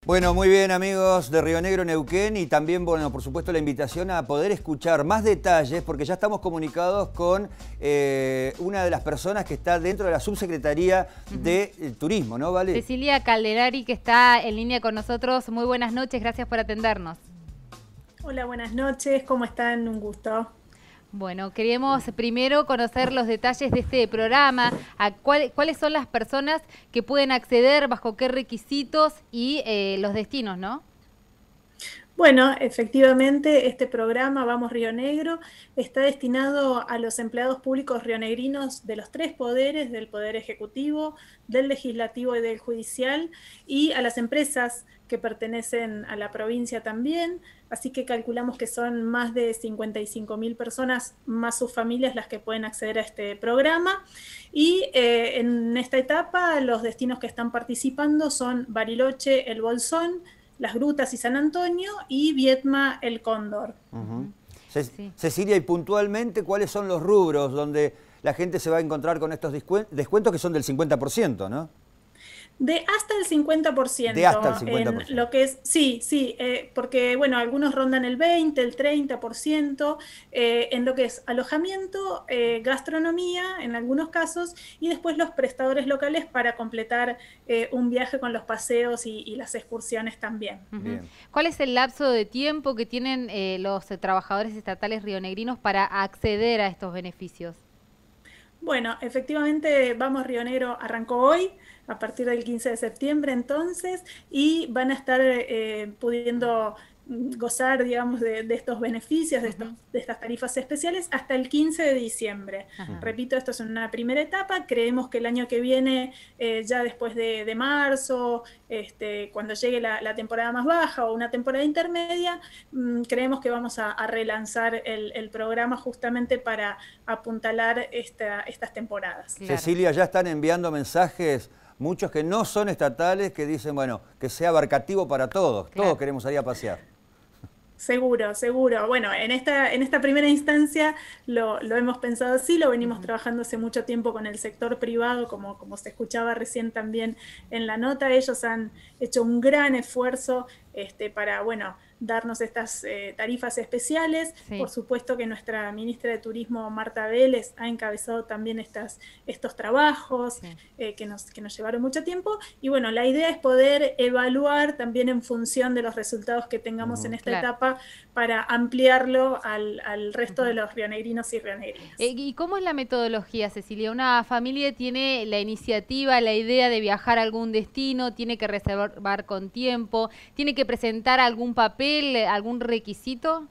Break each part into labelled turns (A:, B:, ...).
A: Bueno, muy bien amigos de Río Negro, Neuquén, y también, bueno, por supuesto la invitación a poder escuchar más detalles porque ya estamos comunicados con una de las personas que está dentro de la Subsecretaría de Turismo, ¿no, Vale?
B: Cecilia Calderari, que está en línea con nosotros. Muy buenas noches, gracias por atendernos.
C: Hola, buenas noches, ¿cómo están? Un gusto.
B: Bueno, queríamos primero conocer los detalles de este programa, cuáles son las personas que pueden acceder, bajo qué requisitos y los destinos, ¿no?
C: Bueno, efectivamente, este programa Vamos Río Negro está destinado a los empleados públicos rionegrinos de los tres poderes, del Poder Ejecutivo, del Legislativo y del Judicial, y a las empresas que pertenecen a la provincia también, así que calculamos que son más de 55.000 personas, más sus familias, las que pueden acceder a este programa. Y en esta etapa los destinos que están participando son Bariloche, El Bolsón, Las Grutas y San Antonio, y Viedma, El Cóndor.
A: Sí. Cecilia, y puntualmente, ¿cuáles son los rubros donde la gente se va a encontrar con estos descuentos que son del 50%, ¿no?
C: De hasta el 50%.
A: De hasta el 50%.
C: En lo que es, sí, porque bueno, algunos rondan el 20, el 30%, en lo que es alojamiento, gastronomía en algunos casos, y después los prestadores locales para completar un viaje con los paseos y las excursiones también.
A: Bien.
B: ¿Cuál es el lapso de tiempo que tienen los trabajadores estatales rionegrinos para acceder a estos beneficios?
C: Bueno, efectivamente Vamos Río Negro arrancó hoy, a partir del 15 de septiembre entonces, y van a estar pudiendo gozar, digamos, de estos beneficios, de estas tarifas especiales hasta el 15 de diciembre. Repito, esto es una primera etapa. Creemos que el año que viene, ya después de marzo, cuando llegue la temporada más baja o una temporada intermedia, creemos que vamos a relanzar el programa justamente para apuntalar estas temporadas.
A: Claro. Cecilia, ya están enviando mensajes muchos que no son estatales, que dicen, bueno, que sea abarcativo para todos. Claro. Todos queremos salir a pasear.
C: Seguro, seguro. Bueno, en esta primera instancia lo hemos pensado así, lo venimos trabajando hace mucho tiempo con el sector privado, como se escuchaba recién también en la nota. Ellos han hecho un gran esfuerzo para, bueno, darnos estas tarifas especiales. Sí. Por supuesto que nuestra ministra de Turismo, Marta Vélez, ha encabezado también estos trabajos, sí, que nos llevaron mucho tiempo. Y bueno, la idea es poder evaluar también en función de los resultados que tengamos en esta etapa para ampliarlo al resto de los rionegrinos y rionegrinas.
B: ¿Y cómo es la metodología, Cecilia? Una familia tiene la iniciativa, la idea de viajar a algún destino, tiene que reservar con tiempo, tiene que presentar algún papel, algún requisito.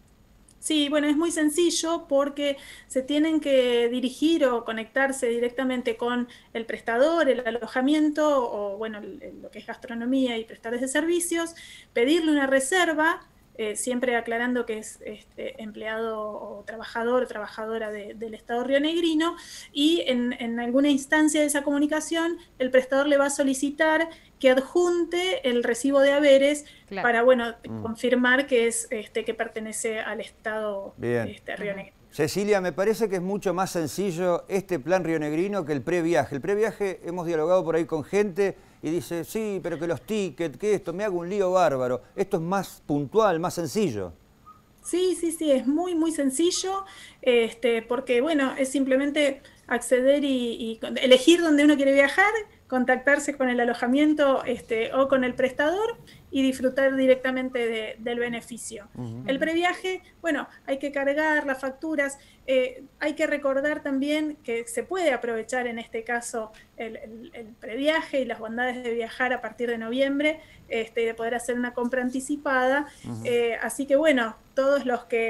C: Sí, bueno, es muy sencillo porque se tienen que dirigir o conectarse directamente con el prestador, el alojamiento o, bueno, lo que es gastronomía y prestadores de servicios, pedirle una reserva, siempre aclarando que es empleado o trabajador o trabajadora del Estado rionegrino, y en alguna instancia de esa comunicación el prestador le va a solicitar que adjunte el recibo de haberes, claro, para, bueno, confirmar que es que pertenece al Estado rionegrino.
A: Cecilia, me parece que es mucho más sencillo este plan rionegrino que el previaje. El previaje, hemos dialogado por ahí con gente y dice, sí, pero que los tickets, que esto, me hago un lío bárbaro. Esto es más puntual, más sencillo.
C: Sí, es muy, muy sencillo, porque, bueno, es simplemente acceder y elegir dónde uno quiere viajar, contactarse con el alojamiento o con el prestador y disfrutar directamente del beneficio. El previaje, bueno, hay que cargar las facturas, hay que recordar también que se puede aprovechar en este caso el previaje y las bondades de viajar a partir de noviembre, de poder hacer una compra anticipada, así que bueno, todos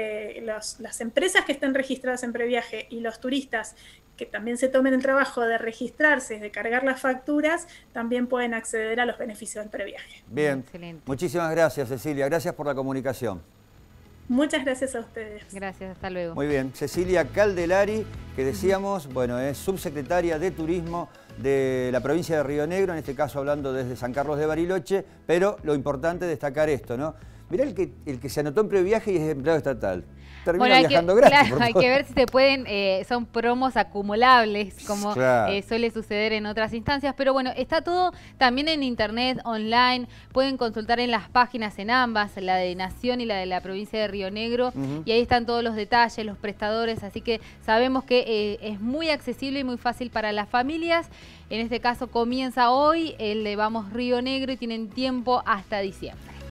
C: las empresas que estén registradas en previaje y los turistas que también se tomen el trabajo de registrarse, de cargar las facturas, también pueden acceder a los beneficios del previaje.
A: Bien, excelente. Muchísimas gracias, Cecilia. Gracias por la comunicación.
C: Muchas gracias a ustedes.
B: Gracias, hasta luego.
A: Muy bien, Cecilia Calderari, que decíamos, bueno, es subsecretaria de Turismo de la provincia de Río Negro, en este caso hablando desde San Carlos de Bariloche, pero lo importante es destacar esto, ¿no? Mirá el que se anotó en previaje y es empleado estatal.
B: Termina
A: viajando gratis.
B: Claro, hay que ver si se pueden, son promos acumulables, como suele suceder en otras instancias, pero bueno, está todo también en internet, online, pueden consultar en las páginas en ambas, la de Nación y la de la provincia de Río Negro, y ahí están todos los detalles, los prestadores, así que sabemos que es muy accesible y muy fácil para las familias. En este caso comienza hoy el de Vamos Río Negro y tienen tiempo hasta diciembre.